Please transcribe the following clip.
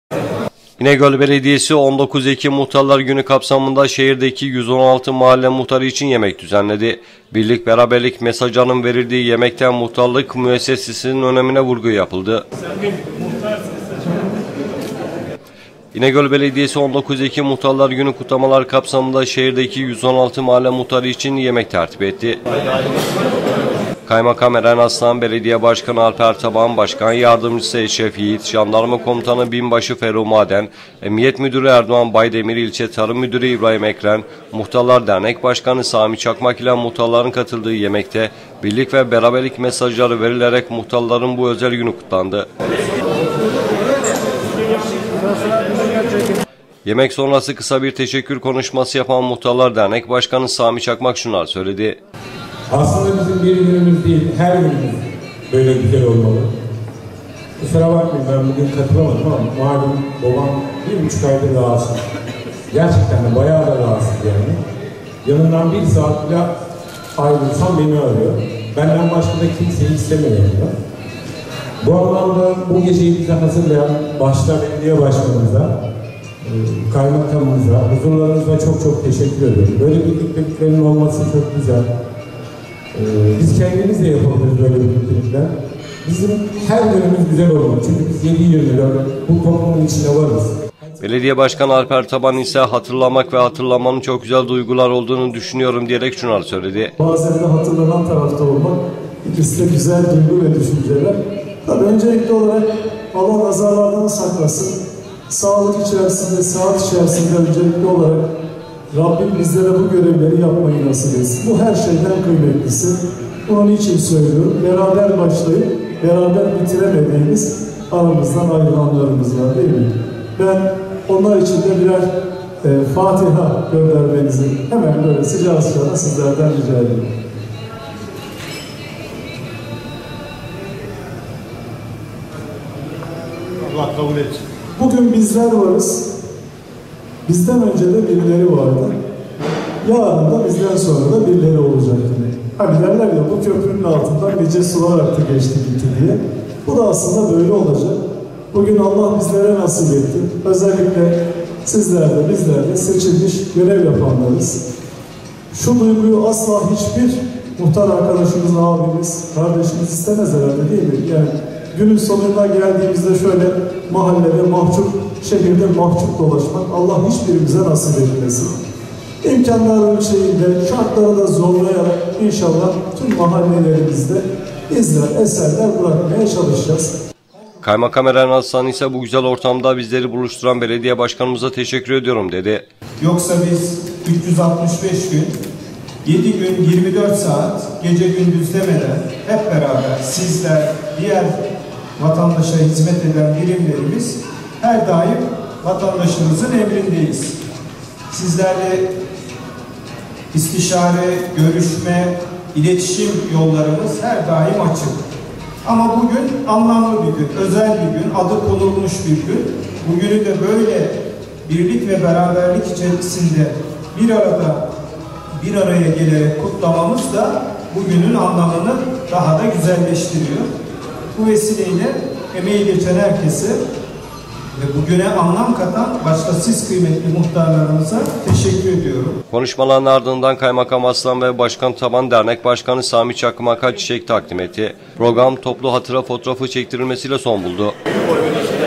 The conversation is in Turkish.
İnegöl Belediyesi 19 Ekim Muhtarlar Günü kapsamında şehirdeki 116 mahalle muhtarı için yemek düzenledi. Birlik beraberlik mesajının verildiği yemekten muhtarlık müessesesinin önemine vurgu yapıldı. İnegöl Belediyesi 19 Ekim Muhtarlar Günü kutlamalar kapsamında şehirdeki 116 mahalle muhtarı için yemek tertip etti. Kaymakam Eren Aslan, Belediye Başkanı Alper Taban, Başkan Yardımcısı Eşref Yiğit, Jandarma Komutanı Binbaşı Ferruh Maden, Emniyet Müdürü Erdoğan Baydemir, İlçe Tarım Müdürü İbrahim Ekren, Muhtarlar Dernek Başkanı Sami Çakmak ile muhtarların katıldığı yemekte birlik ve beraberlik mesajları verilerek muhtarların bu özel günü kutlandı. Yemek sonrası kısa bir teşekkür konuşması yapan Muhtarlar Dernek Başkanı Sami Çakmak şunlar söyledi. Aslında bizim bir günümüz değil, her günümüz böyle güzel olmalı. Kusura bakmayın, ben bugün katılamadım ama malum babam 1,5 aydır rahatsız. Gerçekten de bayağı da rahatsız yani. Yanından bir saat bile ayrılsam beni arıyor. Benden başka da kimseyi istemiyor. Bu anlamda bu geceyi bize hazırlayan başta belediye başkanımıza, kaymakamımıza, huzurlarınıza çok teşekkür ediyorum. Böyle birlikteliklerin olması çok güzel. Biz kendimiz de yapabiliriz böyle birliktelikler. Bizim her günümüz güzel olmalı. Çünkü biz 7-24 bu toplumun içinde varız. Belediye Başkanı Alper Taban ise hatırlamak ve hatırlamanın çok güzel duygular olduğunu düşünüyorum diyerek şunları söyledi. Bazen de hatırlanan tarafta olmak, ikisi de güzel duygu ve düşünceler. Tabii öncelikli olarak Allah nazarlardan saklasın. Sağlık içerisinde, saat içerisinde öncelikli olarak Rabbim bizlere bu görevleri yapmayı nasip etsin. Bu her şeyden kıymetlisi. Bunun için söylüyorum. Beraber başlayıp beraber bitiremediğimiz aramızdan ayrılanlarımız var değil mi? Ben onlar için de birer Fatiha göndermenizi hemen böyle sıcağı sıcağına sizlerden rica ediyorum. Allah kabul etsin. Bugün bizler varız. Bizden önce de birileri vardı. Yarın da bizden sonra da birileri olacak. Hani derler ya, bu köprünün altından nice sular aktı geçti gitti diye. Bu da aslında böyle olacak. Bugün Allah bizlere nasip etti. Özellikle sizler de bizler de seçilmiş görev yapanlarız. Şu duyguyu asla hiçbir muhtar arkadaşımız, abimiz, kardeşimiz istemez herhalde değil mi? Yani günün sonuna geldiğimizde şöyle mahallede mahcup, şehirde mahcup dolaşmak Allah hiçbirimize nasip etmesin. İmkanların şeyinde, şartları da zorlayarak inşallah tüm mahallelerimizde izler, eserler bırakmaya çalışacağız. Kaymakam Eren Aslan ise bu güzel ortamda bizleri buluşturan belediye başkanımıza teşekkür ediyorum dedi. Yoksa biz 365 gün, 7 gün, 24 saat, gece gündüz demeden hep beraber sizler, diğer vatandaşa hizmet eden birimlerimiz her daim vatandaşımızın emrindeyiz. Sizlerle istişare, görüşme, iletişim yollarımız her daim açık. Ama bugün anlamlı bir gün, özel bir gün, adı konulmuş bir gün. Bugünü de böyle birlik ve beraberlik içerisinde bir araya gelerek kutlamamız da bugünün anlamını daha da güzelleştiriyor. Bu vesileyle emeği geçen herkese ve bugüne anlam katan başta siz kıymetli muhtarlarımıza teşekkür ediyorum. Konuşmaların ardından Kaymakam Aslan ve Başkan Taban Dernek Başkanı Sami Çakmak'a çiçek takdim etti. Program toplu hatıra fotoğrafı çektirilmesiyle son buldu.